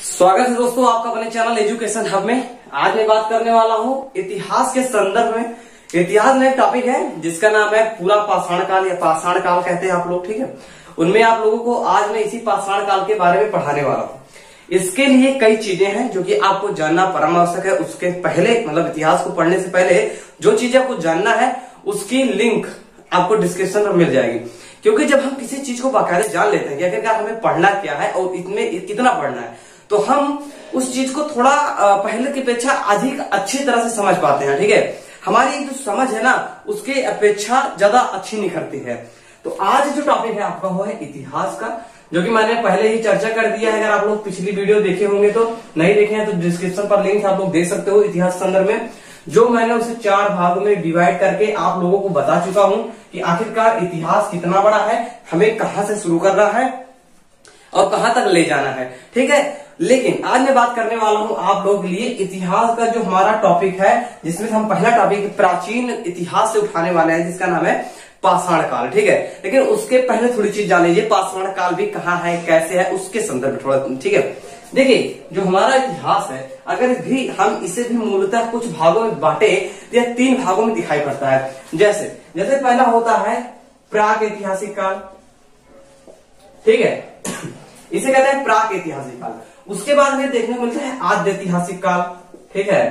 स्वागत है दोस्तों आपका अपने चैनल एजुकेशन हब में। आज मैं बात करने वाला हूँ इतिहास के संदर्भ में। इतिहास में एक टॉपिक है जिसका नाम है पूरा पाषाण काल या पाषाण काल कहते हैं आप लोग, ठीक है। उनमें आप लोगों को आज मैं इसी पाषाण काल के बारे में पढ़ाने वाला हूँ। इसके लिए कई चीजें हैं जो कि आपको जानना परम आवश्यक है। उसके पहले मतलब इतिहास को पढ़ने से पहले जो चीजें आपको जानना है उसकी लिंक आपको डिस्क्रिप्शन में मिल जाएगी, क्योंकि जब हम किसी चीज को बाकायदे जान लेते हैं कि आखिरकार हमें पढ़ना क्या है और इसमें कितना पढ़ना है, तो हम उस चीज को थोड़ा पहले की अपेक्षा अधिक अच्छी तरह से समझ पाते हैं, ठीक है। हमारी जो समझ है ना उसके अपेक्षा ज्यादा अच्छी निखरती है। तो आज जो टॉपिक है आपका वो है इतिहास का, जो कि मैंने पहले ही चर्चा कर दिया है। अगर आप लोग पिछली वीडियो देखे होंगे तो नहीं देखे हैं तो डिस्क्रिप्शन पर लिंक आप लोग देख सकते हो। इतिहास संदर्भ में जो मैंने उसे 4 भागों में डिवाइड करके आप लोगों को बता चुका हूं कि आखिरकार इतिहास कितना बड़ा है, हमें कहां से शुरू करना है और कहां तक ले जाना है, ठीक है। लेकिन आज मैं बात करने वाला हूं आप लोगों के लिए इतिहास का जो हमारा टॉपिक है, जिसमें हम पहला टॉपिक प्राचीन इतिहास से उठाने वाले हैं, जिसका नाम है पाषाण काल, ठीक है। लेकिन उसके पहले थोड़ी चीज जान लीजिए, पाषाण काल भी कहाँ है, कैसे है, उसके संदर्भ में थोड़ा, ठीक है। देखिए जो हमारा इतिहास है, अगर भी हम इसे भी मूलतः कुछ भागों में बांटे तो यह 3 भागों में दिखाई पड़ता है। जैसे पहला होता है प्राक ऐतिहासिक काल, ठीक है, इसे कहते हैं प्राक ऐतिहासिक काल। उसके बाद हमें देखने को मिलता है आद्य ऐतिहासिक काल, ठीक है।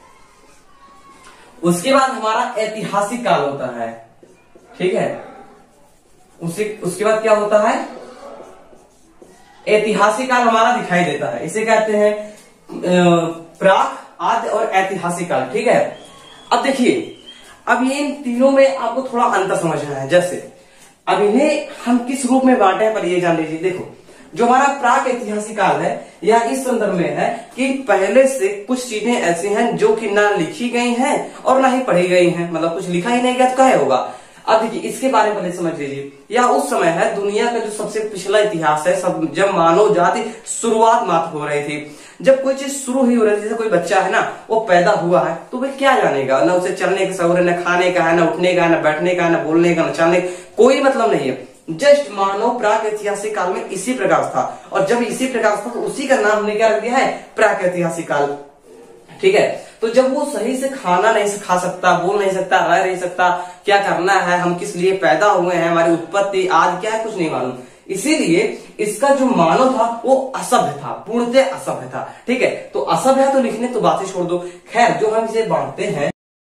उसके बाद हमारा ऐतिहासिक काल होता है, ठीक है। उसके बाद क्या होता है, ऐतिहासिक काल हमारा दिखाई देता है। इसे कहते हैं प्राक, आद्य और ऐतिहासिक काल, ठीक है। अब देखिए, अब ये इन तीनों में आपको थोड़ा अंतर समझना है। जैसे अब इन्हें हम किस रूप में बांटे हैं पर ये जान लीजिए। देखो जो हमारा प्राक ऐतिहासिक काल है यह इस संदर्भ में है कि पहले से कुछ चीजें ऐसी हैं जो कि ना लिखी गई हैं और ना ही पढ़ी गई हैं, मतलब कुछ लिखा ही नहीं गया तो क्या होगा। अब देखिए इसके बारे में पहले समझ लीजिए। यह उस समय है दुनिया का जो सबसे पिछला इतिहास है, सब जब मानव जाति शुरुआत मात्र हो रही थी। जब कोई चीज शुरू ही हो रही है, जैसे कोई बच्चा है ना वो पैदा हुआ है तो वह क्या जानेगा, ना उसे चलने का शौर्य, न खाने का है, न उठने का है, न बैठने का है, न बोलने का, न चलने, कोई मतलब नहीं है। जस्ट मानव प्राक ऐतिहासिक काल में इसी प्रकार था, और जब इसी प्रकार था तो उसी का नाम हमने क्या रख दिया है, प्राक ऐतिहासिक काल, ठीक है। तो जब वो सही से खाना नहीं खा सकता, बोल नहीं सकता, रह नहीं सकता, क्या करना है, हम किस लिए पैदा हुए हैं, हमारी उत्पत्ति आज क्या है कुछ नहीं मालूम, इसीलिए इसका जो मानव था वो असभ्य था, पूर्णतः असभ्य था, ठीक है। तो असभ्य है तो लिखने तो बातें छोड़ दो। खैर जो हम इसे बांटते हैं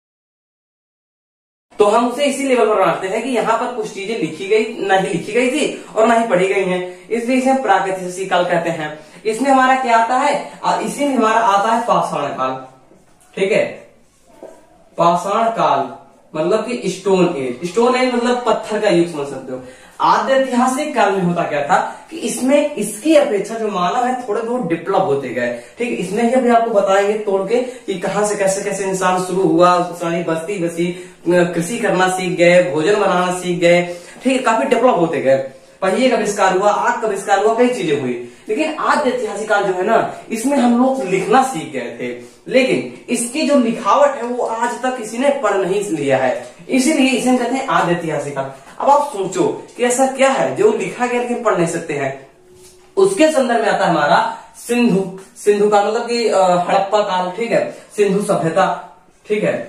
तो हम उसे इसी लेवल पर बनाते हैं कि यहाँ पर कुछ चीजें लिखी गई, नहीं लिखी गई थी और ना ही पढ़ी गई हैं, इसलिए इसे प्राक ऐतिहासिक काल कहते हैं। इसमें हमारा क्या आता है, इसी में हमारा आता है पाषाण काल, ठीक है। पाषाण काल मतलब कि स्टोन एज, स्टोन एज मतलब पत्थर का युग समझ सकते हो। आद्य ऐतिहासिक काल में होता क्या था कि इसमें इसकी अपेक्षा जो मानव है थोड़े बहुत डेवलप होते गए, ठीक। इसमें ही अभी आपको बताएंगे तोड़ के कि कहां से कैसे कैसे इंसान शुरू हुआ, सारी बस्ती बसी, कृषि करना सीख गए, भोजन बनाना सीख गए, ठीक है, काफी डेवलप होते गए। पहिए का आविष्कार हुआ, आग का आविष्कार हुआ, कई चीजें हुई। लेकिन आद्य ऐतिहासिक काल जो है ना इसमें हम लोग लिखना सीख गए थे, लेकिन इसकी जो लिखावट है वो आज तक किसी ने पढ़ नहीं लिया है, इसीलिए इसे कहते हैं आद्य ऐतिहासिक काल। अब आप सोचो कि ऐसा क्या है जो लिखा गया लेकिन पढ़ नहीं सकते हैं। उसके संदर्भ में आता है हमारा सिंधु काल, मतलब कि हड़प्पा काल, ठीक है, सिंधु सभ्यता, ठीक है।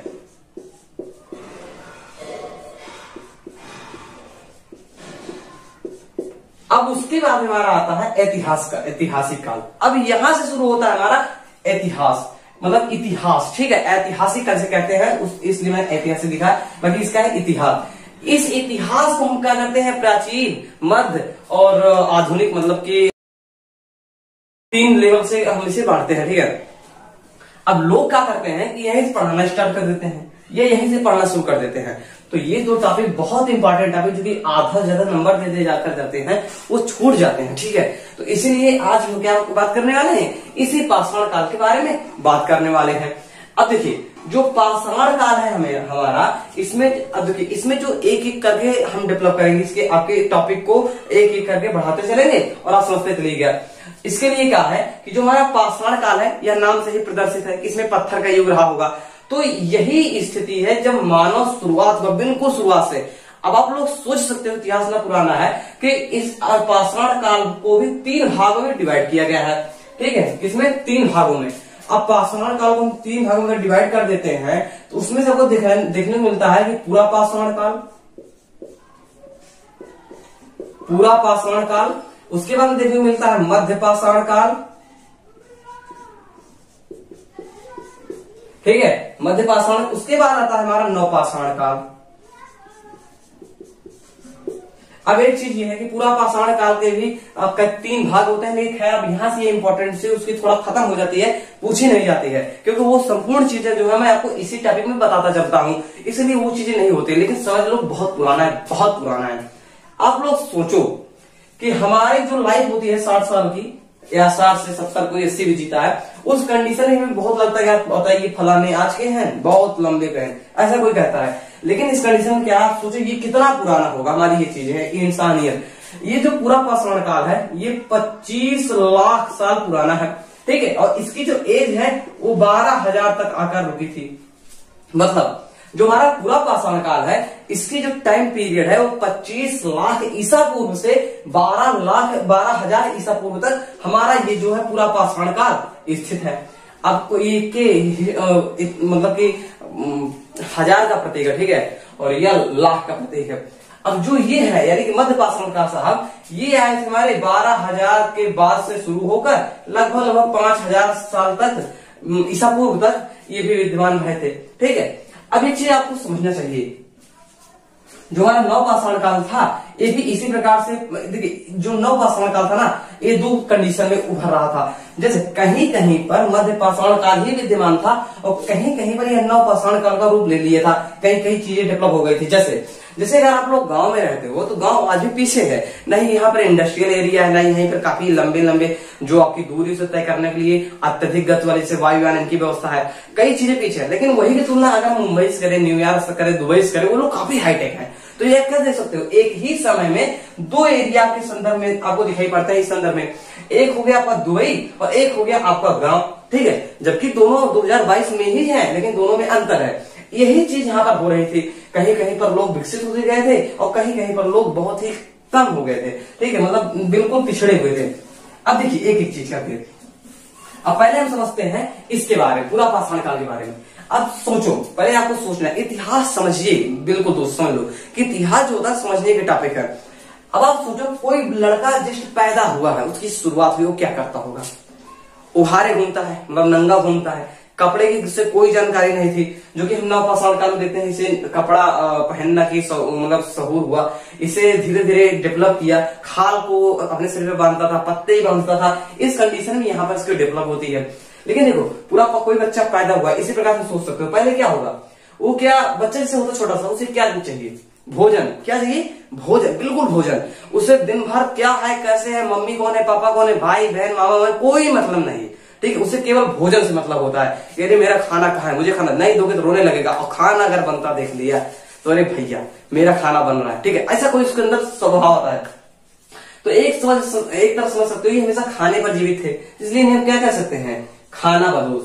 अब उसके बाद हमारा आता है ऐतिहासिक काल। अब यहां से शुरू होता है हमारा इतिहास, मतलब इतिहास, ठीक है। ऐतिहासिक काल से कहते हैं इसलिए मैंने ऐतिहासिक लिखा है, बाकी इसका है इतिहास। इस इतिहास को हम क्या करते हैं, प्राचीन, मध्य और आधुनिक, मतलब कि 3 लेवल से हम इसे बांटते हैं, ठीक है। अब लोग क्या करते हैं कि यहीं से पढ़ना स्टार्ट कर देते हैं, ये यहीं से पढ़ना शुरू कर देते हैं। तो ये 2 टॉपिक बहुत इंपॉर्टेंट टॉपिक जो कि आधा ज्यादा नंबर दे जाकर जाते हैं वो छूट जाते हैं, ठीक है। तो इसीलिए आज हम क्या बात करने वाले हैं, इसी पाषाण काल के बारे में बात करने वाले हैं। अब देखिए जो पाषाण काल है हमारा, इसमें अब देखिए इसमें जो एक एक करके हम डेवलप करेंगे, इसके आपके टॉपिक को एक एक करके बढ़ाते चलेंगे और आप समझते चलिएगा। इसके लिए क्या है कि जो हमारा पाषाण काल है यह नाम से ही प्रदर्शित है, इसमें पत्थर का युग रहा होगा। तो यही स्थिति है जब मानव शुरुआत हुआ, बिल्कुल शुरुआत से। अब आप लोग सोच सकते हो इतिहास ना पुराना है कि इस पाषाण काल को भी 3 भागों में डिवाइड किया गया है, ठीक है, किसमें 3 भागों में। अब पाषाण काल को हम 3 भागों में डिवाइड कर देते हैं तो उसमें से आपको देखने को मिलता है कि पूरा पाषाण काल, पूरा पाषाण काल, उसके बाद देखने को मिलता है मध्य पाषाण काल, ठीक है, मध्य पाषाण, उसके बाद आता है हमारा नवपाषाण काल। अब एक चीज ये है कि पूरा पाषाण काल के भी 3 भाग होते हैं, लेकिन खैर अब यहां से ये इंपॉर्टेंट से उसकी थोड़ा खत्म हो जाती है, पूछी नहीं जाती है, क्योंकि वो संपूर्ण चीजें जो है मैं आपको इसी टॉपिक में बताता चलता हूं, इसलिए वो चीजें नहीं होती। लेकिन समझ लो बहुत पुराना है, बहुत पुराना है। आप लोग सोचो कि हमारी जो लाइफ होती है 60 साल की या 60 से 70, कोई 80 भी जीता है, उस कंडीशन में हमें बहुत लगता है कि ये फलाने आज के हैं, बहुत लंबे पे हैं, ऐसा कोई कहता है। लेकिन इस कंडीशन में क्या आप सोचो ये कितना पुराना होगा, हमारी ये चीजें हैं, इंसानियत। ये जो पूरा पाषाण काल है ये 25 लाख साल पुराना है, ठीक है, और इसकी जो एज है वो 12,000 तक आकर रुकी थी। मतलब जो हमारा पूरा पाषाण काल है इसकी जो टाइम पीरियड है वो 25 लाख ईसा पूर्व से 12,000 ईसा पूर्व तक हमारा ये जो है पूरा पाषाण काल स्थित है। आपको ये के मतलब कि 1000 का प्रतीक है, ठीक है, और यह लाख का प्रतीक है। अब जो ये है यानी कि मध्य पाषाण काल साहब, ये आए थे हमारे 12,000 के बाद से शुरू होकर लगभग 5,000 साल तक ईसा पूर्व तक ये भी विद्यमान रहे थे, ठीक है। अब एक चीज आपको समझना चाहिए, जो हमारा नवपाषाण काल था ये भी इसी प्रकार से, देखिए जो नवपाषाण काल था ना ये 2 कंडीशन में उभर रहा था। जैसे कहीं कहीं पर मध्य पाषाण काल ही विद्यमान था और कहीं कहीं पर यह नवपाषाण काल का रूप ले लिया था, कहीं कहीं चीजें डेवलप हो गई थी। जैसे अगर आप लोग गांव में रहते हो तो गांव आज भी पीछे है, नहीं यहाँ पर इंडस्ट्रियल एरिया है, नहीं यहीं पर काफी लंबे लंबे जो आपकी दूरी से तय करने के लिए अत्यधिक गति वाली से वायुयान की व्यवस्था है, कई चीजें पीछे है। लेकिन वही की तुलना अगर मुंबई से करें, न्यूयॉर्क से करें, दुबई से करें, वो लोग काफी हाईटेक है। तो ये क्या देख सकते हो, एक ही समय में 2 एरिया के संदर्भ में आपको दिखाई पड़ता है। इस संदर्भ में एक हो गया आपका दुबई और एक हो गया आपका गांव, ठीक है, जबकि दोनों 2022 में ही है, लेकिन दोनों में अंतर है। यही चीज यहाँ पर हो रही थी, कहीं कहीं पर लोग विकसित होते गए थे और कहीं कहीं पर लोग बहुत ही कम हो गए थे, ठीक है, मतलब बिल्कुल पिछड़े हुए थे। अब देखिए एक एक चीज करके, अब पहले हम समझते हैं इसके बारे में, पूरा पाषाण काल के बारे में। अब सोचो, पहले आपको सोचना है, इतिहास समझिए, बिल्कुल दोस्त समझ लो कि इतिहास जो होता है समझने के टॉपिक है। अब आप सोचो कोई लड़का जस्ट पैदा हुआ है, उसकी शुरुआत हुई, वो क्या करता होगा? उहारे घूमता है, मतलब नंगा घूमता है, कपड़े की इससे कोई जानकारी नहीं थी, जो कि हम नवपाषाण काल में देखते हैं इसे कपड़ा पहनना की मतलब सहूर हुआ, इसे धीरे धीरे डेवलप किया, खाल को अपने शरीर में बांधता था, पत्ते ही बांधता था। इस कंडीशन में यहाँ पर इसकी डेवलप होती है। लेकिन देखो पूरा कोई बच्चा पैदा हुआ, इसी प्रकार से सोच सकते हो, पहले क्या होगा, वो क्या बच्चा जैसे होता छोटा सा, उसे क्या चाहिए? भोजन। क्या चाहिए? भोजन, बिल्कुल भोजन। उसे दिन भर क्या है, कैसे है, मम्मी कौन है, पापा कौन है, भाई बहन मामा बहन, कोई मतलब नहीं, ठीक है, उसे केवल भोजन से मतलब होता है। अरे मेरा खाना कहाँ है, मुझे खाना नहीं दोगे तो रोने लगेगा, और खाना अगर बनता देख लिया तो अरे भैया मेरा खाना बन रहा है, ठीक है, ऐसा कोई उसके अंदर स्वभाव होता है। तो एक तरफ समझ सकते हो ये हमेशा खाने पर जीवित थे, इसलिए हम क्या कह सकते हैं, खाना बदोश,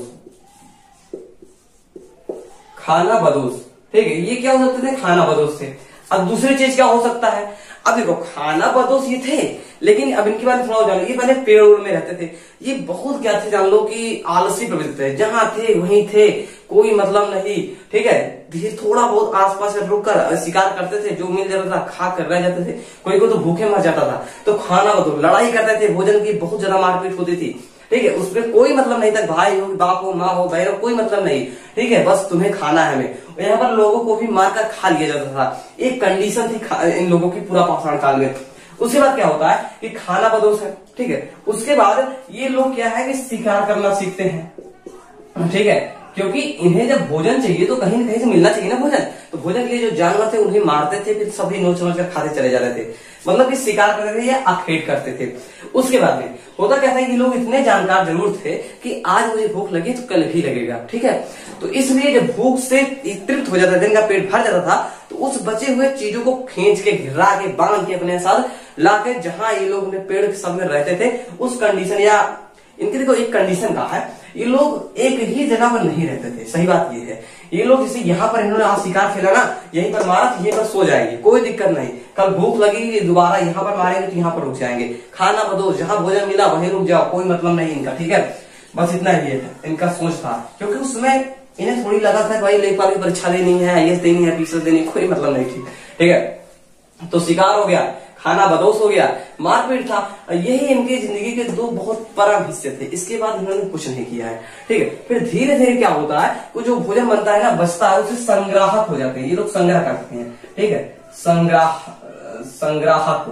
खाना बदोश, ठीक है, ये क्या हो सकते थे, खाना बदोश थे। अब दूसरी चीज क्या हो सकता है, अब देखो खाना बदोश ये थे, लेकिन अब इनके बारे में थोड़ा जानो, ये पहले पेड़ उड़ में रहते थे, ये बहुत क्या थे जान लो कि आलसी प्रवृत्ति थे, जहां थे वहीं थे, कोई मतलब नहीं, ठीक है, धीरे थोड़ा बहुत आसपास रुक कर शिकार करते थे, जो मिल जाता था खा कर रह जाते थे, कोई को तो भूखे मर जाता था। तो खाना बदोश, लड़ाई करते थे, भोजन की बहुत ज्यादा मारपीट होती थी, ठीक है, उसमें कोई मतलब नहीं था, भाई हो, बाप हो, माँ हो, बहन हो, कोई मतलब नहीं, ठीक है, बस तुम्हें खाना है हमें। यहाँ पर लोगों को भी मारकर खा लिया जाता था, एक कंडीशन थी इन लोगों की पूरा पाषाण काल में। उसके बाद क्या होता है कि खाना बदोश है, ठीक है, उसके बाद ये लोग क्या है कि शिकार करना सीखते हैं, ठीक है, क्योंकि इन्हें जब भोजन चाहिए तो कहीं न कहीं से मिलना चाहिए ना भोजन, तो भोजन के लिए जो जानवर थे उन्हें मारते थे, फिर सभी नोच नोच कर खाते चले जाते थे, मतलब कि शिकार करते थे या आखेट करते थे। उसके बाद में होता क्या था कि लोग इतने जानकार जरूर थे कि आज मुझे भूख लगी तो कल भी लगेगा, ठीक है, तो इसलिए जब भूख से तृप्त हो जाता था, इनका पेट भर जाता था, तो उस बचे हुए चीजों को खींच के, घिरा के, बांध के अपने साथ लाके जहां ये लोग अपने पेड़ के सब में रहते थे, उस कंडीशन या इनके देखो एक कंडीशन का है, ये लोग एक ही जगह पर नहीं रहते थे। सही बात ये है, ये लोग जैसे यहाँ पर इन्होंने आज शिकार खेला ना, यहीं पर मारा तो यहीं पर सो जाएंगे, कोई दिक्कत नहीं, कल भूख लगी दोबारा यहाँ पर मारेंगे तो यहाँ पर रुक जाएंगे। खाना बदो, जहां भोजन मिला वहीं रुक जाओ, कोई मतलब नहीं इनका, ठीक है। बस इतना ही है इनका सोच था, क्योंकि उसमें इन्हें थोड़ी लगा था भाई लेखपाल की परीक्षा देनी है, IAS देनी है, PCS देनी, कोई मतलब नहीं थी, ठीक है। तो शिकार हो गया, खाना बदोश हो गया, मारपीट था, यही इनकी जिंदगी के दो बहुत परम हिस्से थे। इसके बाद इन्होंने कुछ नहीं किया है, ठीक है। फिर धीरे धीरे क्या होता है, वो जो भोजन बनता है ना, बचता है, उसे संग्राहक हो जाते हैं, ये लोग संग्रह करते हैं, ठीक है, संग्राहक,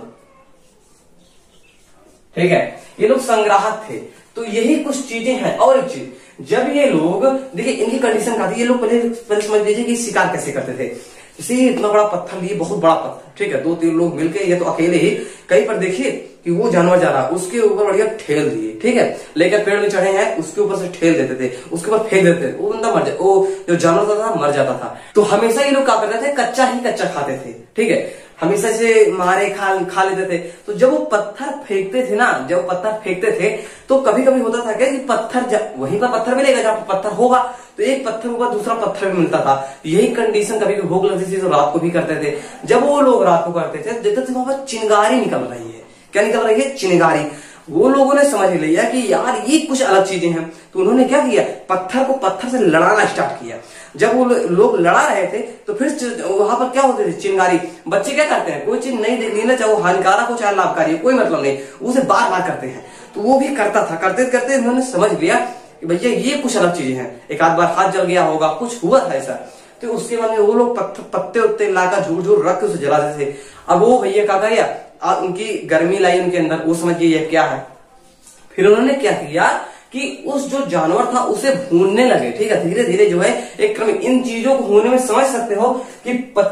ठीक है, ये लोग संग्राहक थे। तो यही कुछ चीजें हैं। और एक चीज, जब ये लोग देखिए इनकी कंडीशन क्या थी, ये लोग पहले समझ लीजिए कि शिकार कैसे करते थे। इसे इतना बड़ा पत्थर लिए, बहुत बड़ा पत्थर, ठीक है, 2-3 लोग मिलके या तो अकेले ही, कहीं पर देखिए कि वो जानवर जा रहा, उसके ऊपर बढ़िया ठेल दिए, ठीक है, लेकर पेड़ में चढ़े हैं, उसके ऊपर से ठेल देते थे, उसके ऊपर फेंक देते थे, वो बंदा मर जाता, वो जो जानवर था मर जाता था। तो हमेशा ये लोग क्या करते थे, कच्चा ही कच्चा खाते थे, ठीक है, हमेशा से मारे खा लेते थे। तो जब वो पत्थर फेंकते थे ना, जब पत्थर फेंकते थे तो कभी कभी होता था क्या कि पत्थर वहीं पर पत्थर मिलेगा जहां पत्थर होगा, तो एक पत्थर ऊपर दूसरा पत्थर भी मिलता था। यही कंडीशन कभी भी भूख लगती थी तो रात को भी करते थे। जब वो लोग रात को करते थे देखते थे वहां पर चिंगारी निकल रही है। क्या निकल रही है? चिंगारी। वो लोगों ने समझ लिया कि यार ये कुछ अलग चीजें हैं, तो उन्होंने क्या किया, पत्थर को पत्थर से लड़ाना स्टार्ट किया। जब वो लोग लड़ा रहे थे तो फिर वहां पर क्या होते थे, चिंगारी। बच्चे क्या करते हैं, कोई चीज नहीं देखनी ना, चाहे वो हानिकारक हो चाहे लाभकारी हो, कोई मतलब नहीं, उसे बार बार करते हैं। तो वो भी करता था, करते करते उन्होंने समझ लिया कि भैया ये कुछ अलग चीजें हैं। एक आध बार हाथ जल गया होगा, कुछ हुआ था ऐसा, तो उसके बाद में वो लोग पत्ते उत्ते लाकर झूठ झूठ रख के उसे जलाते थे। अब वो भैया क्या किया, उनकी गर्मी लाई उनके अंदर, वो समझिए ये क्या है। फिर उन्होंने क्या किया कि उस जो जानवर था उसे भूनने लगे, ठीक है, धीरे धीरे जो है एक क्रम। इन चीजों को होने में समझ सकते हो कि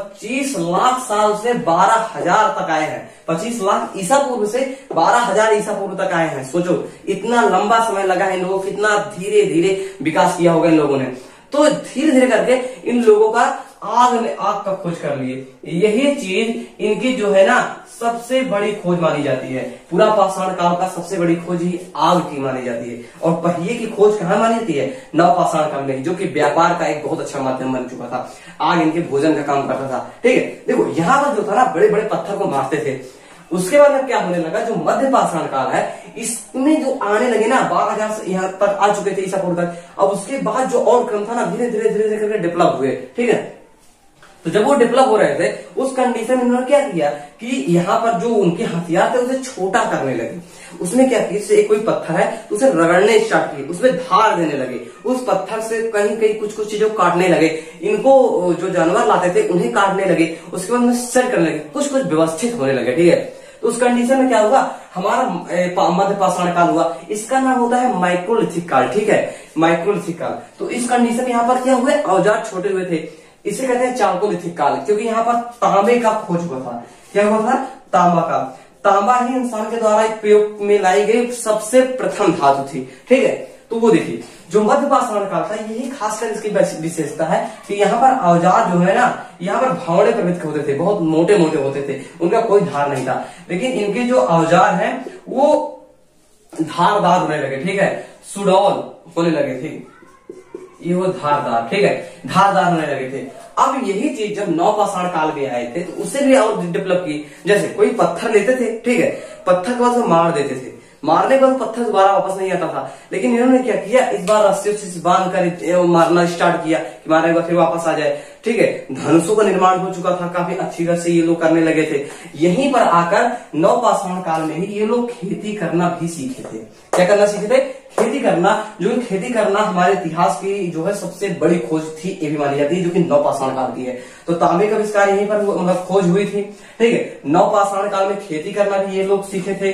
25 लाख साल से 12,000 तक आए हैं। 25 लाख ईसा पूर्व से 12,000 ईसा पूर्व तक आए हैं। सोचो इतना लंबा समय लगा है इन लोगों को, कितना धीरे धीरे विकास किया होगा इन लोगों ने। तो धीरे धीरे करके इन लोगों का आग का खोज कर लिए। यही चीज इनकी जो है ना सबसे बड़ी खोज मानी जाती है। पूरा पाषाण काल का सबसे बड़ी खोज ही आग की मानी जाती है। और पहिए की खोज कहाँ मानी जाती है? नवपाषाण काल में, जो कि व्यापार का एक बहुत अच्छा माध्यम बन चुका था। आग इनके भोजन का काम करता था, ठीक है। देखो यहाँ पर जो था ना, बड़े बड़े पत्थर को मारते थे। उसके बाद में क्या होने लगा, जो मध्य पाषाण काल है इसमें जो आने लगे ना, 12,000 से यहाँ तक आ चुके थे ईसा पूर्व तक। अब उसके बाद जो और क्रम था ना, धीरे धीरे धीरे धीरे करके डेवलप हुए, ठीक है। तो जब वो डेवलप हो रहे थे उस कंडीशन में उन्होंने क्या किया कि यहाँ पर जो उनके हथियार थे उसे छोटा करने लगे। उसमें क्या किया, जैसे कोई पत्थर है तो उसे रगड़ने स्टार्ट किए, उसमें धार देने लगे, उस पत्थर से कहीं कहीं कुछ कुछ चीजों काटने लगे। इनको जो जानवर लाते थे उन्हें काटने लगे, उसके बाद उन्हें सेट करने लगे, कुछ कुछ व्यवस्थित होने लगे, ठीक है। तो उस कंडीशन में क्या हुआ, हमारा मध्य पाषाण काल हुआ। इसका नाम होता है माइक्रोलिथिक काल, ठीक है, माइक्रोलिथिक काल। तो इस कंडीशन में यहाँ पर क्या हुए, औजार छोटे हुए थे, इसे कहते हैं चाल्कोलिथिक काल, क्योंकि यहाँ पर तांबे का खोज हुआ था। क्या हुआ था? तांबा का। तांबा ही इंसान के द्वारा प्रयोग में लाई गई सबसे प्रथम धातु थी, ठीक है। तो वो देखिए जो मध्य पाषाण काल था, यही खासकर इसकी विशेषता है कि यहाँ पर औजार जो है ना, यहाँ पर भावड़े प्रवृत्त होते थे, बहुत मोटे मोटे होते थे, उनका कोई धार नहीं था। लेकिन इनके जो औजार हैं वो धारदार होने लगे, ठीक है, सुडौल होने लगे, ठीक, ये वो धारदार, ठीक है, धारदार होने लगे थे। अब यही चीज जब नवपाषाण काल में आए थे तो उससे भी और डेवलप की। जैसे कोई पत्थर लेते थे, ठीक है, पत्थर के बाद मार देते थे, मारने के बाद पत्थर दोबारा वापस नहीं आता था। लेकिन इन्होंने क्या किया, इस बार रस्सी से बांध कर मारना स्टार्ट किया कि मारने के बाद फिर वापस आ जाए, ठीक है। धनुषों का निर्माण हो चुका था, काफी अच्छी तरह से ये लोग करने लगे थे। यहीं पर आकर नवपाषाण काल में ही ये लोग खेती करना भी सीखे थे। क्या करना सीखे थे? खेती करना। जो खेती करना हमारे इतिहास की जो है सबसे बड़ी खोज थी, ये भी मानी जाती है, जो कि नवपाषाण काल की है। तो तांबे का आविष्कार यहीं पर मतलब खोज हुई थी, ठीक है। नवपाषाण काल में खेती करना भी ये लोग सीखे थे,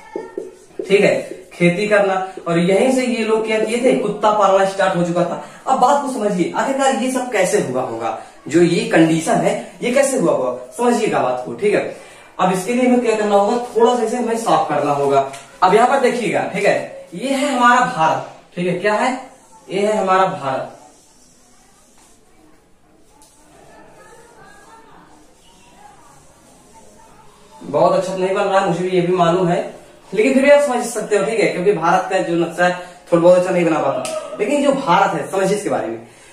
ठीक है, खेती करना। और यहीं से ये लोग क्या किए थे, कुत्ता पालना स्टार्ट हो चुका था। अब बात को समझिए, आखिरकार ये सब कैसे हुआ होगा, जो ये कंडीशन है ये कैसे हुआ होगा, समझिएगा बात को, ठीक है। अब इसके लिए हमें क्या करना होगा, थोड़ा सा इसे हमें साफ करना होगा। अब यहाँ पर देखिएगा, ठीक है, ये है हमारा भारत, ठीक है, क्या है, ये है हमारा भारत। बहुत अच्छा नहीं बन रहा है, मुझे भी ये भी मालूम है, लेकिन फिर भी आप समझ सकते हो, ठीक है, क्योंकि भारत का जो नक्शा है थोड़ा बहुत अच्छा नहीं बना पाता। लेकिन जो भारत है, समझिए इसके बारे में।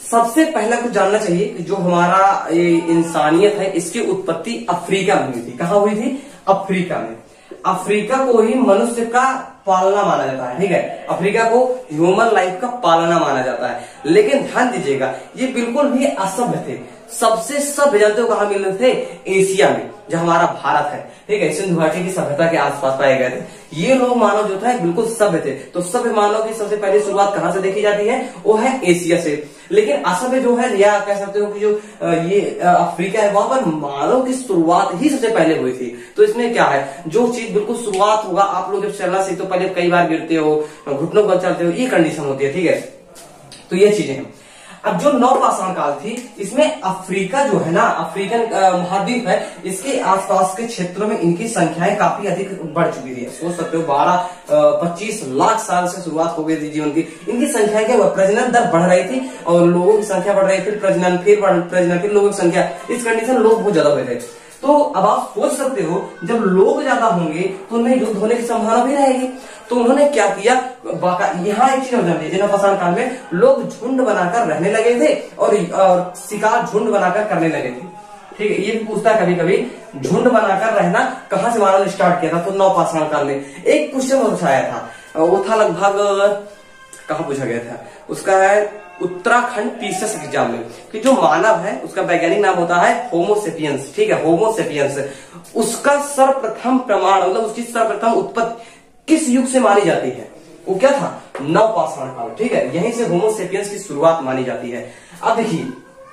सबसे पहले कुछ जानना चाहिए कि जो हमारा ये इंसानियत है इसकी उत्पत्ति अफ्रीका में हुई थी। कहाँ हुई थी? अफ्रीका में। अफ्रीका को ही मनुष्य का पालना माना जाता है, ठीक है। अफ्रीका को ह्यूमन लाइफ का पालना माना जाता है। लेकिन ध्यान दीजिएगा, ये बिल्कुल भी असभ्य थे। सबसे सभ्य जानते हो कहाँ मिल रहे थे? एशिया में, जो हमारा भारत है, ठीक है। सिंधु घाटी की सभ्यता के आसपास पाए गए थे। ये लोग मानव जो था बिल्कुल सभ्य थे। तो सभ्य मानव की सबसे पहली शुरुआत कहाँ से देखी जाती है? वो है एशिया से। लेकिन असभ्य जो है, या कह सकते हो कि जो ये अफ्रीका है, वहां पर मानव की शुरुआत ही सबसे पहले हुई थी। तो इसमें क्या है, जो चीज बिल्कुल शुरुआत होगा, आप लोग जब चलना सीखते हो पहले कई बार गिरते हो, घुटनों पर चलते हो, ये कंडीशन होती है, ठीक है। तो ये चीजें हैं। अब जो नवपाषाण काल थी, इसमें अफ्रीका जो है ना, अफ्रीकन महाद्वीप है, इसके आसपास के क्षेत्रों में इनकी संख्याएं काफी अधिक बढ़ चुकी थी। सोच सकते हो 12-25 लाख साल से शुरुआत हो गई थी जीवन की। इनकी संख्या क्या हुआ? प्रजनन दर बढ़ रही थी और लोगों की संख्या बढ़ रही थी, प्रजनन फिर लोगों की संख्या, इस कंडीशन लोग बहुत ज्यादा हुए थे। तो अब आप सोच सकते हो, जब लोग ज्यादा होंगे तो उनमें युद्ध होने की संभावना भी रहेगी। तो उन्होंने क्या किया, यहाँ एक चीज हो जाती है, नवपाषाण काल में लोग झुंड बनाकर रहने लगे थे और शिकार झुंड बनाकर करने लगे थे, ठीक है। ये भी पूछता है कभी कभी, झुंड बनाकर रहना कहाँ से मानव ने स्टार्ट किया था? तो नवपाषाण काल में। एक क्वेश्चन उठाया था, वो था लगभग, कहाँ पूछा गया था, उसका है उत्तराखंड पीसीएस एग्जाम में, कि जो मानव है उसका वैज्ञानिक नाम होता है होमोसेपियंस, ठीक है, होमोसेपियंस। उसका सर्वप्रथम प्रमाण, मतलब उसकी सर्वप्रथम उत्पत्ति किस युग से मानी जाती है? वो क्या था? नवपाषाण काल, ठीक है। यहीं से होमोसेपियंस की शुरुआत मानी जाती है। अब देखिए,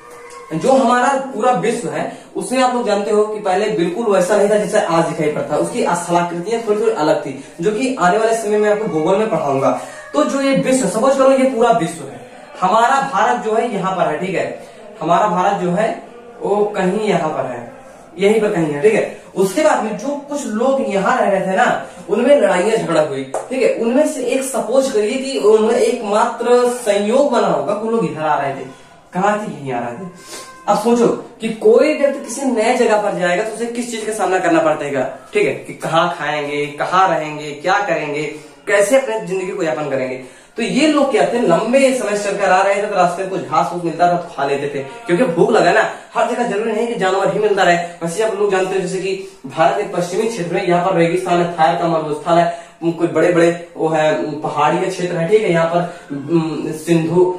जो हमारा पूरा विश्व है उसमें आप लोग जानते हो कि पहले बिल्कुल वैसा नहीं था जैसे आज दिखाई पड़ता है। उसकी स्थलाकृतियां थोड़ी थोड़ी अलग थी, जो कि आने वाले समय में आपको भूगोल में पढ़ाऊंगा। तो जो ये विश्व, सपोज करो ये पूरा विश्व है, हमारा भारत जो है यहाँ पर है, ठीक है। हमारा भारत जो है वो कहीं यहाँ पर है, यहीं पर कहीं है, ठीक है। उसके बाद में जो कुछ लोग यहाँ रह रहे थे ना, उनमें लड़ाइयां झगड़ा हुई, ठीक है। उनमें से एक सपोज करिए कि उनमें एकमात्र संयोग बना होगा, कुछ लोग इधर आ रहे थे, कहाँ थे? यहीं आ रहे थे। अब सोचो कि कोई व्यक्ति किसी नए जगह पर जाएगा तो उसे किस चीज का सामना करना पड़ेगा, ठीक है, कि कहाँ खाएंगे, कहाँ रहेंगे, क्या करेंगे, कैसे अपने जिंदगी को यापन करेंगे। तो ये लोग क्या थे, लंबे समय से चलकर आ रहे थे, तो रास्ते में कुछ घास फूस मिलता था तो खा लेते थे, क्योंकि भूख लगा ना। हर जगह जरूरी नहीं कि जानवर ही मिलता रहे। वैसे आप लोग जानते हो जैसे कि भारत के पश्चिमी क्षेत्र में यहाँ पर रेगिस्तान है, थार का मरुस्थल है, कुछ बड़े बड़े वो है पहाड़ी के क्षेत्र है, ठीक है। यहाँ पर सिंधु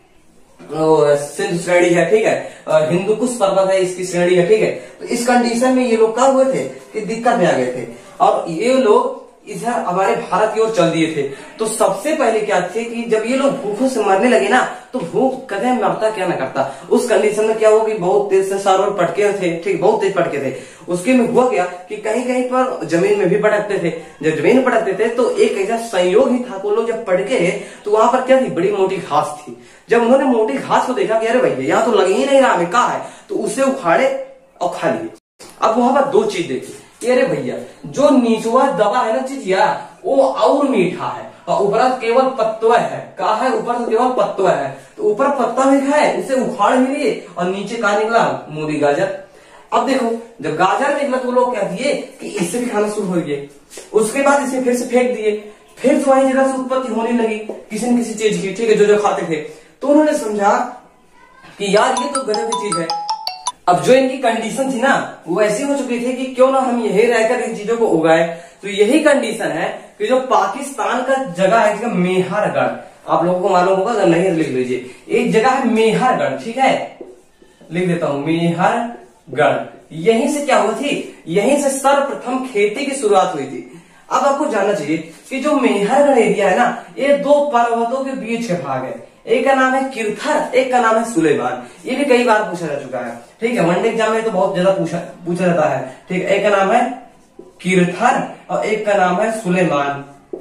श्रेणी है, ठीक है, हिंदुकुश पर्वत है, इसकी श्रेणी है, ठीक है। तो इस कंडीशन में ये लोग क्या हुए थे कि दिक्कत में आ गए थे, और ये लोग इधर हमारे भारत की ओर चल दिए थे। तो सबसे पहले क्या थे कि जब ये लोग भूखों से मरने लगे ना, तो भूख कदे मरता क्या ना करता, उस कंडीशन में क्या हुआ कि बहुत तेज से सारों पटके थे, ठीक, बहुत तेज पटके थे। उसके में हुआ क्या कि कहीं कहीं पर जमीन में भी पटकते थे। जब जमीन में पटकते थे तो एक ऐसा संयोग ही था, वो लोग जब पटके तो वहां पर क्या थी, बड़ी मोटी घास थी। जब उन्होंने मोटी घास को देखा कि अरे भैया यहाँ तो लग ही नहीं रहा, हमें कहा है, तो उसे उखाड़े और खा लिए। अब वहां पर दो चीज देखी, अरे भैया जो नीचवा दबा है ना चिचिया, वो और मीठा है और ऊपर केवल पत्तवा है, कहा है ऊपर से केवल पत्तवा है, तो ऊपर पत्ता मीठा है, उसे उखाड़ ही लिए और नीचे कहा निकला, मूली गाजर। अब देखो जब गाजर निकला तो लोग क्या दिए कि इससे भी खाना शुरू हो गए। उसके बाद इसे फिर से फेंक दिए, फिर तो वही जगह से उत्पत्ति होने लगी किसी न किसी चीज की, ठीक है, जो जो खाते थे। तो उन्होंने समझा कि यार ये तो गजब की चीज है। अब जो इनकी कंडीशन थी ना वो ऐसी हो चुकी थी कि क्यों ना हम यही रहकर इन चीजों को उगाए। तो यही कंडीशन है कि जो पाकिस्तान का जगह है मेहरगढ़, आप लोगों को मालूम होगा, अगर नहीं लिख लीजिए, एक जगह है मेहरगढ़, ठीक है, लिख देता हूं मेहरगढ़। यहीं से क्या हुई थी, यहीं से सर्वप्रथम खेती की शुरुआत हुई थी। अब आपको जानना चाहिए कि जो मेहरगढ़ एरिया है ना, ये दो पर्वतों के बीच के भाग है। एक का नाम है किरथर, एक का नाम है सुलेमान। ये भी कई बार पूछा जा चुका है, ठीक है, वनडे एग्जाम में तो बहुत ज्यादा पूछा जाता है, ठीक है। एक का नाम है किरथर और एक का नाम है सुलेमान।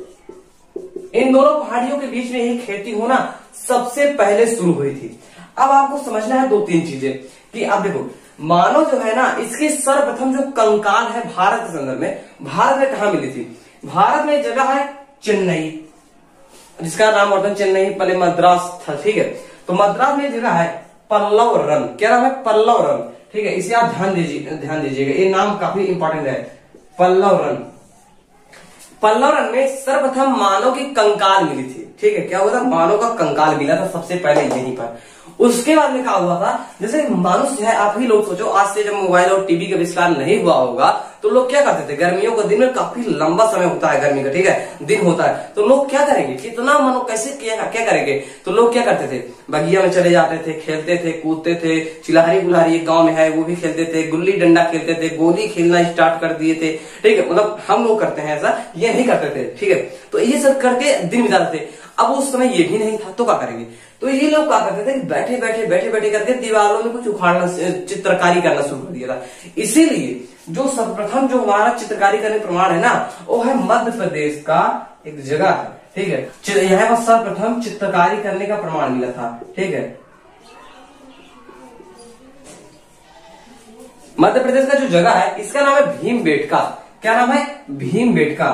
इन दोनों पहाड़ियों के बीच में ही खेती होना सबसे पहले शुरू हुई थी। अब आपको समझना है दो तीन चीजें कि अब देखो मानव जो है ना, इसकी सर्वप्रथम जो कंकाल है भारत के संदर्भ में, भारत में कहा मिली थी? भारत में जगह है चेन्नई, जिसका नाम होता है चेन्नई, पहले मद्रास था, ठीक है। तो मद्रास में जगह है पल्लव रन, क्या नाम है? पल्लव रन, ठीक है। इसे आप ध्यान दीजिएगा, ये नाम काफी इंपॉर्टेंट है, पल्लव रन। पल्लव रन में सर्वप्रथम मानव की कंकाल मिली थी, ठीक है, क्या हुआ था, मानव का कंकाल मिला था सबसे पहले यहीं पर। उसके बाद में क्या हुआ था, जैसे मनुष्य है, आप ही लोग सोचो, आज से जब मोबाइल और टीवी का आविष्कार नहीं हुआ होगा तो लोग क्या करते थे, गर्मियों का दिन में काफी लंबा समय होता है गर्मी का, ठीक है, दिन होता है, तो लोग क्या करेंगे, कितना मनो कैसे क्या करेंगे, तो लोग क्या करते थे, बगिया में चले जाते थे, खेलते थे, कूदते थे, चिल्हारी गुल्हारी एक गांव में है वो भी खेलते थे, गुल्ली डंडा खेलते थे, गोली खेलना स्टार्ट कर दिए थे, ठीक है, मतलब हम लोग करते हैं ऐसा, ये नहीं करते थे, ठीक है, तो ये सब करके दिन बिताते थे। अब उस समय ये भी नहीं था तो क्या करेंगे, तो ये लोग क्या करते थे, बैठे बैठे करके दीवारों में कुछ उखाड़ना, चित्रकारी करना शुरू कर दिया था। इसीलिए जो सर्वप्रथम जो हमारा चित्रकारी करने प्रमाण है ना, वो है मध्य प्रदेश का एक जगह है, ठीक है, यहाँ पर सर्वप्रथम चित्रकारी करने का प्रमाण मिला था, ठीक है। मध्य प्रदेश का जो जगह है इसका नाम है भीमबेटका। क्या नाम है, भीमबेटका,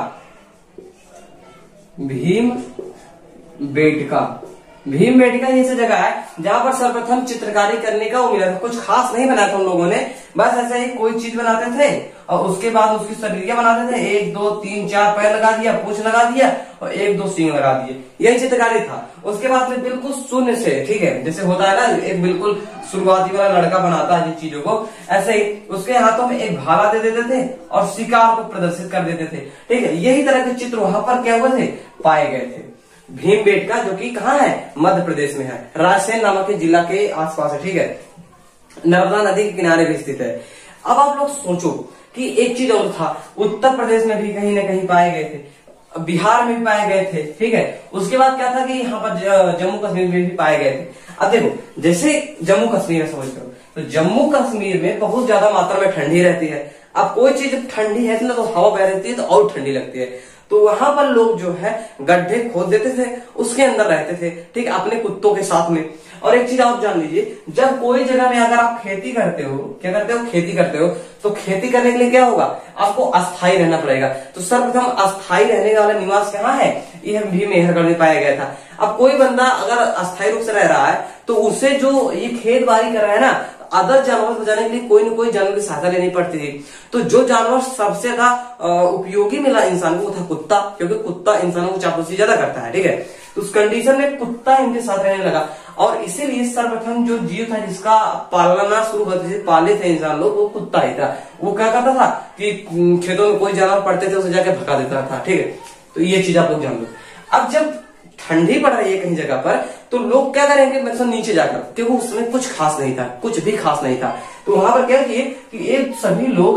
भीमबेटका। भीमबेटका ये ऐसी जगह है जहां पर सर्वप्रथम चित्रकारी करने का वो मिला था। कुछ खास नहीं बनाया था उन लोगों ने, बस ऐसे ही कोई चीज बनाते थे और उसके बाद उसकी शरीरिया बनाते थे, 1 2 3 4 पैर लगा दिया, पूंछ लगा दिया और 1 2 सींग लगा दिए, यही चित्रकारी था। उसके बाद में बिल्कुल शून्य से, ठीक है, जैसे होता है ना एक बिल्कुल शुरुआती वाला लड़का बनाता है जिन चीजों को, ऐसे ही उसके हाथों में एक भाला दे देते थे और शिकार को प्रदर्शित कर देते थे, ठीक है। यही तरह के चित्र वहां पर क्या हुए थे, पाए गए थे। भीमबेटका जो कि कहाँ है, मध्य प्रदेश में है, रायसेन नामक के जिला के आसपास है, ठीक है, नर्मदा नदी के किनारे भी स्थित है। अब आप लोग सोचो कि एक चीज और था, उत्तर प्रदेश में भी कहीं ना कहीं पाए गए थे, बिहार में भी पाए गए थे, ठीक है। उसके बाद क्या था कि यहाँ पर जम्मू कश्मीर में भी पाए गए थे। अब देखो जैसे जम्मू कश्मीर है, समझ लो, तो जम्मू कश्मीर में बहुत ज्यादा मात्रा में ठंडी रहती है। अब कोई चीज ठंडी है ना तो हवा बह रहती है तो और ठंडी लगती है, तो वहां पर लोग जो है गड्ढे खोद देते थे, उसके अंदर रहते थे, ठीक है, अपने कुत्तों के साथ में। और एक चीज आप जान लीजिए, जब कोई जगह में अगर आप खेती करते हो, क्या करते हो, खेती करते हो, तो खेती करने के लिए क्या होगा, आपको अस्थायी रहना पड़ेगा। तो सर्वप्रथम अस्थायी रहने वाला निवास कहाँ है, यह भीमबेटका में पाया गया था। अब कोई बंदा अगर अस्थायी रूप से रह रहा है तो उसे जो ये खेत बाड़ी कर रहा है ना, अदर जानवर को बचाने के लिए कोई न कोई जानवर की सहायता लेनी पड़ती थी। तो जो जानवर सबसे ज्यादा उपयोगी मिला इंसान को वो था कुत्ता, क्योंकि कुत्ता इंसानों को चापलूसी ज्यादा करता है, ठीक है। तो उस कंडीशन में कुत्ता इनके साथ रहने लगा और इसीलिए सर्वप्रथम जो जीव था जिसका पालना शुरू होते थे, पाले थे इंसान लोग, वो कुत्ता ही था। वो क्या करता था कि खेतों में कोई जानवर पड़ते थे उसे जाके भगा देता था, ठीक है। तो ये चीज आप लोग जान लो। अब जब ठंडी पड़ रही है कहीं जगह पर तो लोग क्या करेंगे, मतलब नीचे जाकर, क्योंकि उसमें कुछ खास नहीं था, कुछ भी खास नहीं था, तो वहां पर क्या किए कि ये सभी लोग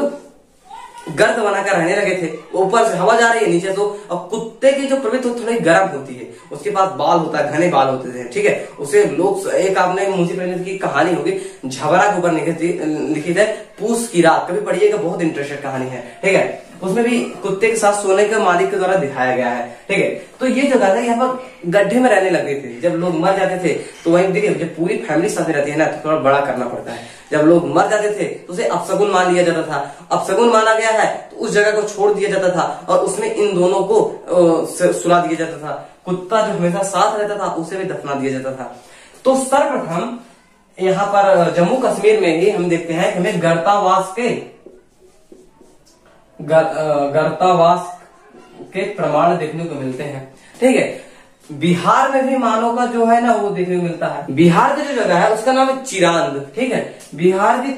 गर्द बनाकर रहने लगे थे। ऊपर से हवा जा रही है, नीचे तो, और कुत्ते की जो प्रवृत्ति थोड़ी गर्म होती है, उसके पास बाल होता है, घने बाल होते थे, ठीक है। उसे लोग, एक आपने मुंशी प्रेमचंद की कहानी होगी, झबरा के ऊपर लिखित है, पूस की रात, कभी पढ़िएगा, बहुत इंटरेस्टेड कहानी है, ठीक है। उसमें भी कुत्ते के साथ सोने के मालिक के द्वारा दिखाया गया है, ठीक है। तो ये जो था यहाँ पर गड्ढे में रहने लगे थे। जब लोग मर जाते थे तो वहीं देखिए, जब पूरी फैमिली साथ में रहती है ना तो थोड़ा बड़ा करना पड़ता है। जब लोग मर जाते थे तो उसे अपशगुन मान लिया जाता था, अपशगुन माना गया है तो उस जगह को छोड़ दिया जाता था और उसमें इन दोनों को सुला दिया जाता था। कुत्ता जो हमेशा साथ रहता था उसे भी दफना दिया जाता था। तो सर्वप्रथम यहाँ पर जम्मू कश्मीर में ही हम देखते हैं कि हमें गर्तावास के प्रमाण देखने को मिलते हैं, ठीक है। बिहार में भी मानव का जो है ना वो देखने को मिलता है। बिहार की जो जगह है उसका नाम है चिरांद, ठीक है। बिहार के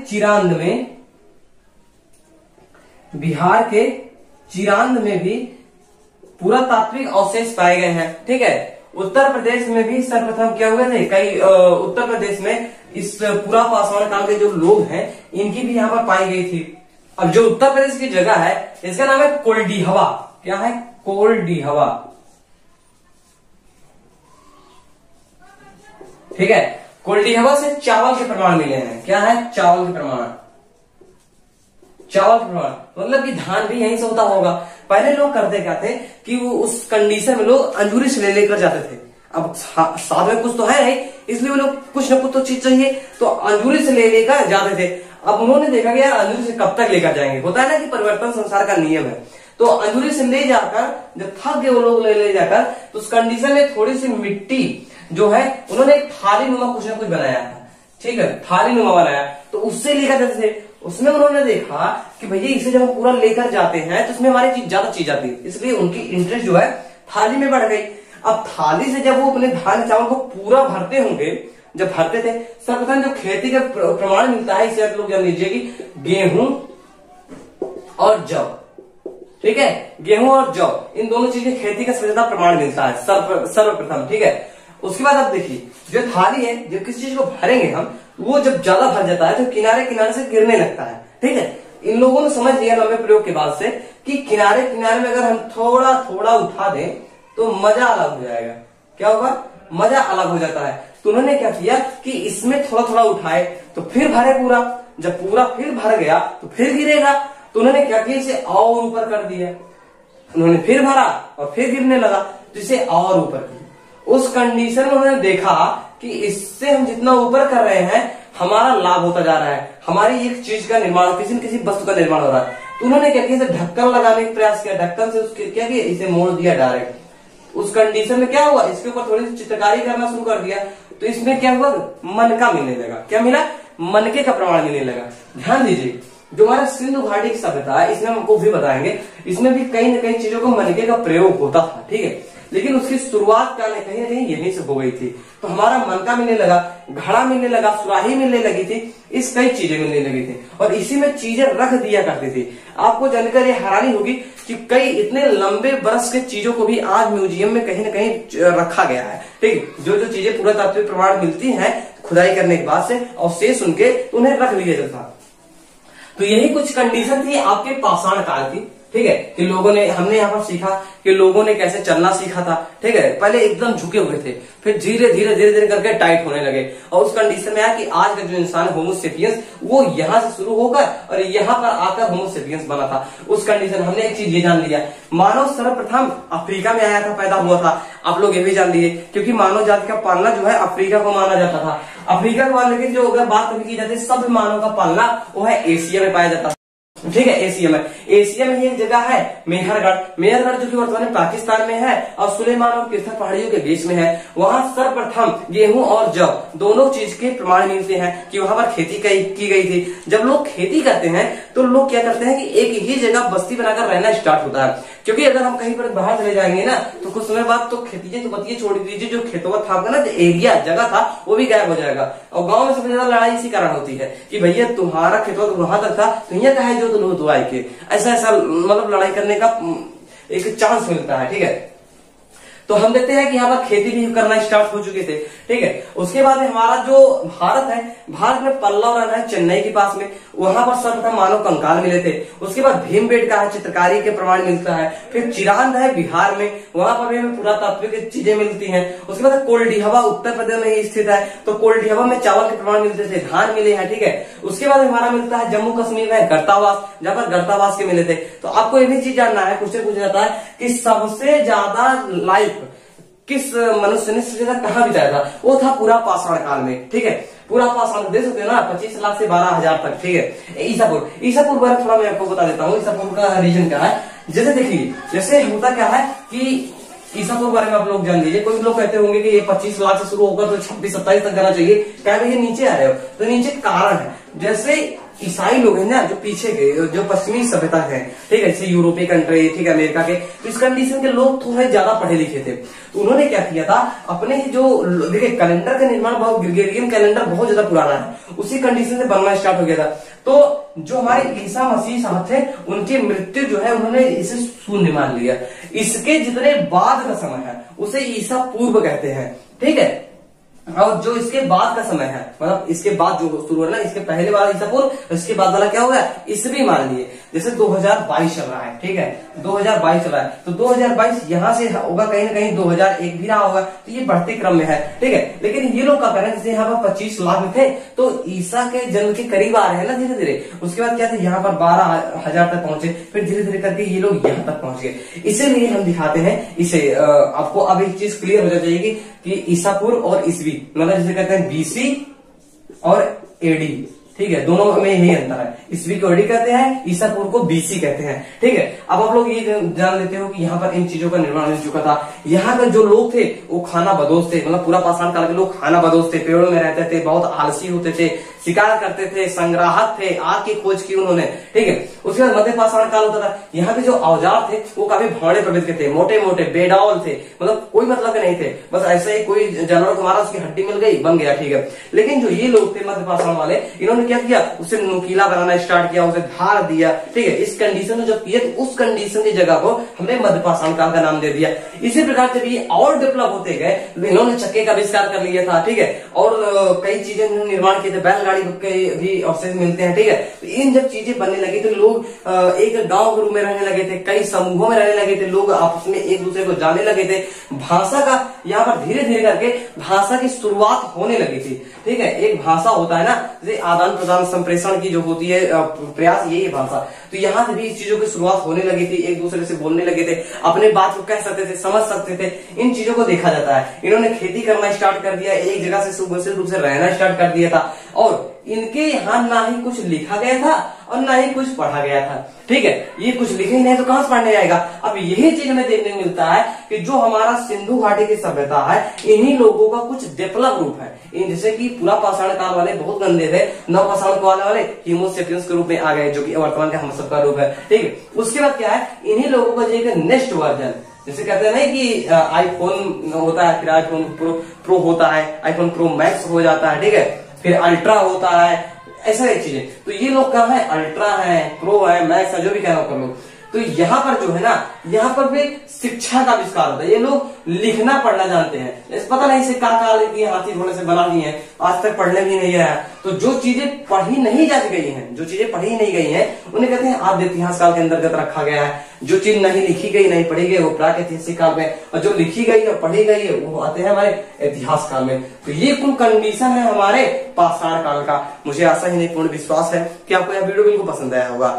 चिरांद में भी पुरातात्विक अवशेष पाए गए हैं, ठीक है। उत्तर प्रदेश में भी सर्वप्रथम क्या हुए थे, कई उत्तर प्रदेश में इस पुरा पाषाण काल के जो लोग हैं इनकी भी यहाँ पर पाई गई थी। अब जो उत्तर प्रदेश की जगह है इसका नाम है कोल्डीहवा। क्या है, कोल्डीहवा, ठीक है। कोल्डीहवा से चावल के प्रमाण मिले हैं। क्या है, चावल के प्रमाण, चावल के प्रमाण मतलब कि धान भी यहीं से होता होगा। पहले लोग करते क्या थे कि वो उस कंडीशन में लोग अंजूरी से लेकर जाते थे। अब साथ में कुछ तो है नहीं, इसलिए वो लोग कुछ ना कुछ तो चीज चाहिए तो अंजूरी से ले लेकर जाते थे। अब उन्होंने देखा कि यार अंजूरी से कब तक लेकर जाएंगे, होता है ना कि परिवर्तन संसार का नियम है। तो अंजूरी से ले जाकर जब थक गए वो लोग ले जाकर तो उस कंडीशन में थोड़ी सी मिट्टी जो है उन्होंने एक थाली नुमा कुछ ना कुछ बनाया था, ठीक है, थाली नुमा बनाया तो उससे लेकर जाते थे। उसमें उन्होंने देखा कि भैया इसे जब हम पूरा लेकर जाते हैं तो इसमें हमारी ज्यादा चीज आती है, इसलिए उनकी इंटरेस्ट जो है थाली में बढ़ गई। अब थाली से जब वो अपने धान चावल को पूरा भरते होंगे, जब भरते थे, सर्वप्रथम जो खेती का प्रमाण मिलता है, इसे आप लोग जान लीजिए कि गेहूं और जौ, ठीक है, गेहूं और जौ, इन दोनों चीजें खेती का सबसे ज्यादा प्रमाण मिलता है सर्वप्रथम, ठीक है। उसके बाद आप देखिए जो थाली है, जब किसी चीज को भरेंगे हम, वो जब ज्यादा भर जाता है तो किनारे किनारे से गिरने लगता है, ठीक है। इन लोगों ने समझ लिया लंबे प्रयोग के बाद से कि किनारे किनारे में अगर हम थोड़ा थोड़ा उठा दें तो मजा अलग हो जाएगा। क्या होगा? मजा अलग हो जाता है। तो उन्होंने क्या किया कि इसमें थोड़ा थोड़ा उठाए तो फिर भरे पूरा, जब पूरा फिर भर गया तो फिर गिरेगा, तो उन्होंने क्या किया, इसे और ऊपर कर दिया। उन्होंने फिर भरा और फिर गिरने लगा, तो इसे और ऊपर किया। उस कंडीशन में उन्होंने देखा कि इससे हम जितना ऊपर कर रहे हैं हमारा लाभ होता जा रहा है, हमारी एक चीज का निर्माण, किसी न किसी वस्तु का निर्माण हो रहा है। तो उन्होंने क्या किया, ढक्कन लगाने का प्रयास किया, ढक्कन से उसके क्या किया, इसे मोड़ दिया डायरेक्ट। उस कंडीशन में क्या हुआ, इसके ऊपर थोड़ी सी चित्रकारी करना शुरू कर दिया, तो इसमें क्या हुआ, मनका मिलने लगा। क्या मिला? मनके का प्रमाण मिलने लगा। ध्यान दीजिए, जो हमारा सिंधु घाटी की सभ्यता है, इसमें हमको भी बताएंगे, इसमें भी कई न कई चीजों को मनके का प्रयोग होता था, ठीक है, लेकिन उसकी शुरुआत कहीं न कहीं यहीं से हो गई थी। तो हमारा मनका मिलने लगा, घड़ा मिलने लगा, सुराही मिलने लगी थी, इस कई चीजें मिलने लगी थी, और इसी में चीजें रख दिया करती थी। आपको जानकर ये हैरानी होगी कि कई इतने लंबे बरस के चीजों को भी आज म्यूजियम में कहीं न कहीं रखा गया है, ठीक। जो जो चीजें पुरातात्विक प्रमाण मिलती हैं खुदाई करने के बाद से और शेष उनके, उन्हें रख लिया जाता। तो यही कुछ कंडीशन थी आपके पाषाण काल की, ठीक है, कि लोगों ने, हमने यहाँ पर सीखा कि लोगों ने कैसे चलना सीखा था, ठीक है। पहले एकदम झुके हुए थे, फिर धीरे धीरे करके टाइट होने लगे, और उस कंडीशन में आया कि आज का जो इंसान होमो सेपियंस, वो यहाँ से शुरू होकर और यहाँ पर आकर होमो सेपियंस बना था। उस कंडीशन हमने एक चीज ये जान लिया, मानव सर्वप्रथम अफ्रीका में आया था, पैदा हुआ था। आप लोग ये भी जान लिए, क्योंकि मानव जाति का पालना जो है अफ्रीका को माना जाता था। अफ्रीका के बाद, लेकिन जो अगर बात कभी की जाती है, सब मानव का पालना वो है एशिया में पाया जाता है, ठीक है। एशिया में, एशिया में ही एक जगह है मेहरगढ़ जो कि वर्तमान में पाकिस्तान में है और सुलेमान और किरथर पहाड़ियों के बीच में है। वहां सर्वप्रथम गेहूं और जौ दोनों चीज के प्रमाण मिलते हैं कि वहां पर खेती की गई थी। जब लोग खेती करते हैं तो लोग क्या करते हैं कि एक ही जगह बस्ती बनाकर रहना स्टार्ट होता है, क्योंकि अगर हम कहीं पर बाहर चले जाएंगे ना तो कुछ समय बाद तो खेती तो बतिए छोड़ दीजिए, जो खेतों का था ना, जो एरिया जगह था वो भी गायब हो जाएगा। और गांव में सबसे ज्यादा लड़ाई इसी कारण होती है कि भैया तुम्हारा खेतों तो वहां तक था, तो यहाँ का है जो तो आए के, ऐसा मतलब लड़ाई करने का एक चांस मिलता है, ठीक है। तो हम देखते हैं कि यहाँ पर खेती भी करना स्टार्ट हो चुके थे, ठीक है। उसके बाद में हमारा जो भारत है, भारत में पल्लव रन है चेन्नई के पास में, वहां पर सर्वप्रथम मानव कंकाल मिले थे। उसके बाद भीमबेटका है, चित्रकारी के प्रमाण मिलता है। फिर चिरांद है बिहार में, वहां पर भी हमें पुरातात्विक चीजें मिलती हैं। उसके बाद कोल्डिहवा उत्तर प्रदेश में ही स्थित है, तो कोल्डिहवा में चावल के प्रमाण मिलते थे, धान मिले हैं, ठीक है। उसके बाद हमारा मिलता है जम्मू कश्मीर में गर्तावास, जहां पर गर्तावास के मिले थे। तो आपको ये भी चीज जानना है, क्वेश्चन पूछा जाता है कि सबसे ज्यादा लाइफ किस मनुष्य ने सबसे ज्यादा कहाँ बिताया था, वो था पूरा पाषाण काल में, ठीक है। पूरा पाषाण देख सकते हो ना, 25 लाख से 12,000 तक, ठीक है। ईसापुर बारे थोड़ा मैं आपको बता देता हूँ, ईसापुर का रीजन क्या है। जैसे देखिए, जैसे होता क्या है कि ईसापुर बारे में आप लोग जान लीजिए। कोई लोग कहते होंगे कि ये 25 लाख से शुरू होगा तो 26-27 तक जाना चाहिए, क्या ये नीचे आ रहे हो, तो नीचे कारण है। जैसे ईसाई लोग हैं ना, जो पीछे के, जो पश्चिमी सभ्यता है, ठीक है, जैसे यूरोपीय कंट्री, ठीक है, अमेरिका के, तो इस कंडीशन के लोग थोड़े ज्यादा पढ़े लिखे थे। तो उन्होंने क्या किया था, अपने ही जो देखिए कैलेंडर का निर्माण, बहुत ग्रेगोरियन कैलेंडर बहुत ज्यादा पुराना है, उसी कंडीशन से बनना स्टार्ट हो गया था। तो जो हमारे ईसा मसीह साहब थे, उनकी मृत्यु जो है उन्होंने इसे शून्य मान लिया। इसके जितने बाद का समय है उसे ईसा पूर्व कहते हैं, ठीक है। और जो इसके बाद का समय है, मतलब इसके बाद जो शुरू है ना, इसके पहले वाला ईसा पूर्व, इसके बाद वाला क्या होगा, ईसवी मान लिए। जैसे 2022 चल रहा है, ठीक है, 2022 चल रहा है, तो 2022 यहाँ से होगा कहीं ना कहीं 2001 भी रहा होगा, तो ये बढ़ते क्रम में है, ठीक है। लेकिन ये लोग क्या कर रहे हैं, जैसे यहाँ पर 25 लाख में थे, तो ईसा के जन्म के करीब आ रहे हैं ना धीरे धीरे। उसके बाद क्या थे, यहाँ पर 12,000 तक पहुंचे, फिर धीरे धीरे करके ये लोग यहाँ तक पहुंच गए। इसीलिए हम दिखाते हैं इसे, आपको अब एक चीज क्लियर हो जाएगी कि ईसा पूर्व और ईसवी, मतलब जिसे कहते हैं बीसी और एडी, ठीक है, दोनों में यही अंतर है। ईसवी को एडी कहते हैं, ईसा पूर्व को बीसी कहते हैं, ठीक है। अब आप लोग ये जान लेते हो कि यहाँ पर इन चीजों का निर्माण हो चुका था। यहाँ के जो लोग थे वो खाना बदोश थे, मतलब पूरा पाषाण काल के लोग खाना बदोश थे, पेड़ों में रहते थे, बहुत आलसी होते थे, शिकार करते थे, संग्राहक थे, आग की खोज की उन्होंने, ठीक है। उसके बाद मध्य पाषाण काल होता था। यहाँ पे जो औजार थे वो काफी भौड़े प्रवृत्ति के थे, मोटे मोटे बेडौल थे, मतलब कोई मतलब के नहीं थे, बस ऐसे ही कोई जानवर को मारा, उसकी हड्डी मिल गई, बन गया, ठीक है। लेकिन जो ये लोग थे मध्य पाषाण वाले, इन्होंने क्या किया, उसे नुकीला बनाना स्टार्ट किया, उसे धार दिया, ठीक है। इस कंडीशन में जब किया तो उस कंडीशन की जगह को हमने मध्य पाषाण काल का नाम दे दिया। इसी प्रकार जब ये और डेवलप होते गए, इन्होंने चक्के का आविष्कार कर लिया था, ठीक है, और कई चीजें निर्माण किए थे, बैलगाड़ी के भी अवशेष मिलते हैं, ठीक है। तो इन जब चीजें बनने लगी तो लोग एक गांव के रूप में रहने लगे थे, कई समूहों में रहने लगे थे, लोग आपस में एक दूसरे को जानने लगे थे। भाषा का यहाँ पर धीरे धीरे करके भाषा की शुरुआत होने लगी थी, ठीक है। एक भाषा होता है ना, जैसे आदान प्रदान संप्रेषण की जो होती है प्रयास, यही है भाषा। तो यहाँ से भी इस चीजों की शुरुआत होने लगी थी, एक दूसरे से बोलने लगे थे, अपने बात को कह सकते थे, समझ सकते थे। इन चीजों को देखा जाता है। इन्होंने खेती करना स्टार्ट कर दिया, एक जगह से सुगठित रूप से रहना स्टार्ट कर दिया था, और इनके यहाँ ना ही कुछ लिखा गया था और ना ही कुछ पढ़ा गया था, ठीक है। ये कुछ लिखे ही नहीं तो कहां से पढ़ने जाएगा। अब यही चीज हमें देखने को मिलता है कि जो हमारा सिंधु घाटी की सभ्यता है, इन्हीं लोगों का कुछ डेवलप रूप है। जैसे कि पूरा पाषाण काल वाले बहुत गंदे थे, नव पाषाण काल वाले होमो सेपियंस के रूप में आ गए, जो कि वर्तमान का हम सबका रूप है, ठीक है। उसके बाद क्या है, इन्हीं लोगों का जो नेक्स्ट वर्जन, जैसे कहते हैं ना कि आईफोन होता है, फिर आईफोन प्रो होता है, आईफोन प्रो मैक्स हो जाता है, ठीक है, फिर अल्ट्रा होता है, ऐसा एक चीजें। तो ये लोग कहा है, अल्ट्रा है, प्रो है, मैक्स है, जो भी कहना कर लो। तो यहाँ पर जो है ना, यहाँ पर भी शिक्षा का आविष्कार होता है। ये लोग लिखना पढ़ना जानते हैं। पता नहीं से काल की हाथी घोड़े से बना दी है, आज तक पढ़ने भी नहीं आया। तो जो चीजें पढ़ी नहीं जा गई हैं, जो चीजें पढ़ी नहीं गई हैं, उन्हें कहते हैं आद्य इतिहास काल के अंतर्गत रखा गया है। जो चीज नहीं लिखी गई, नहीं पढ़ी गई, वो प्रागैतिहासिक काल में, और जो लिखी गई है, पढ़ी गई है, वो आते हैं हमारे इतिहास काल में। तो ये कुल कंडीशन है हमारे पाषाण काल का। मुझे आशा ही नहीं, पूर्ण विश्वास है कि आपको यह वीडियो बिल्कुल पसंद आया होगा।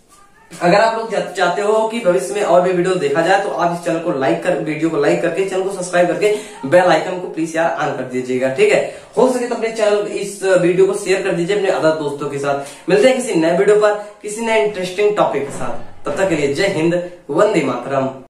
अगर आप लोग चाहते हो कि भविष्य में और भी वीडियो देखा जाए, तो आप इस चैनल को वीडियो को लाइक करके, चैनल को सब्सक्राइब करके बेल आइकन को प्लीज यार ऑन कर दीजिएगा, ठीक है। हो सके तो अपने चैनल, इस वीडियो को शेयर कर दीजिए अपने अदर दोस्तों के साथ। मिलते हैं किसी नए वीडियो पर, किसी नए इंटरेस्टिंग टॉपिक के साथ। तब तक के लिए जय हिंद, वंदे मातरम।